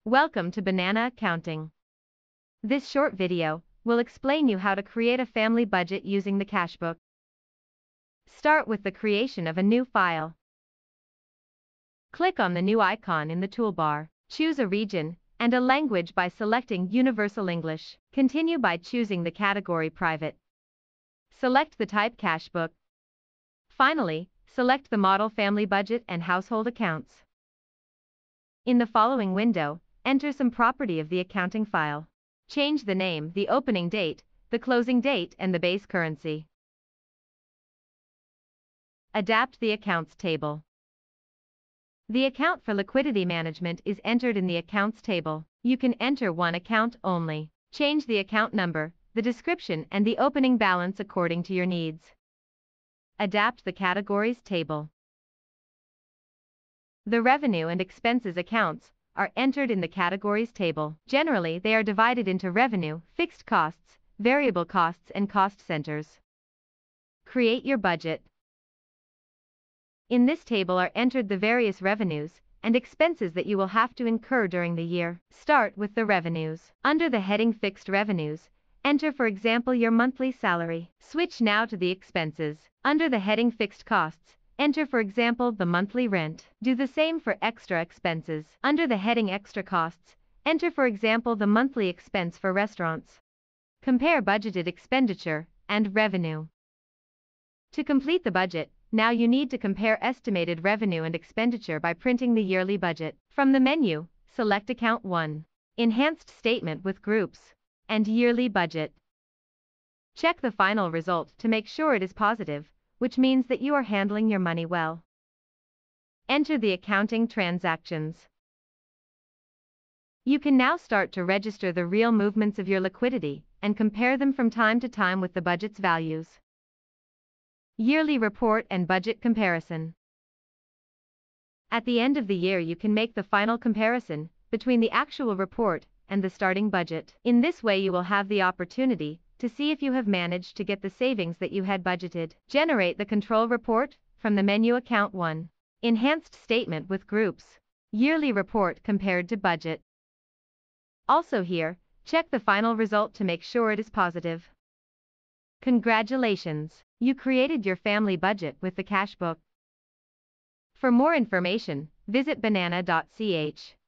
Welcome to Banana Accounting. This short video will explain you how to create a family budget using the cashbook. Start with the creation of a new file. Click on the new icon in the toolbar. Choose a region and a language by selecting Universal English. Continue by choosing the category Private. Select the type Cashbook. Finally, select the model Family Budget and Household Accounts. In the following window, enter some property of the accounting file. Change the name, the opening date, the closing date, and the base currency. Adapt the accounts table. The account for liquidity management is entered in the accounts table. You can enter one account only. Change the account number, the description, and the opening balance according to your needs. Adapt the categories table. The revenue and expenses accounts are entered in the categories table. Generally, they are divided into revenue, fixed costs, variable costs, and cost centers. Create your budget. In this table are entered the various revenues and expenses that you will have to incur during the year. Start with the revenues. Under the heading Fixed Revenues, enter for example your monthly salary. Switch now to the expenses. Under the heading Fixed Costs, enter for example the monthly rent. Do the same for extra expenses. Under the heading Extra Costs, enter for example the monthly expense for restaurants. Compare budgeted expenditure and revenue. To complete the budget, now you need to compare estimated revenue and expenditure by printing the yearly budget. From the menu, select Account 1, Enhanced Statement with Groups, and Yearly Budget. Check the final result to make sure it is positive, which means that you are handling your money well. Enter the accounting transactions. You can now start to register the real movements of your liquidity and compare them from time to time with the budget's values. Yearly report and budget comparison. At the end of the year, you can make the final comparison between the actual report and the starting budget. In this way, you will have the opportunity to see if you have managed to get the savings that you had budgeted. Generate the control report from the menu Account 1. Enhanced Statement with Groups. Yearly report compared to budget. Also here, check the final result to make sure it is positive. Congratulations! You created your family budget with the cashbook. For more information, visit banana.ch.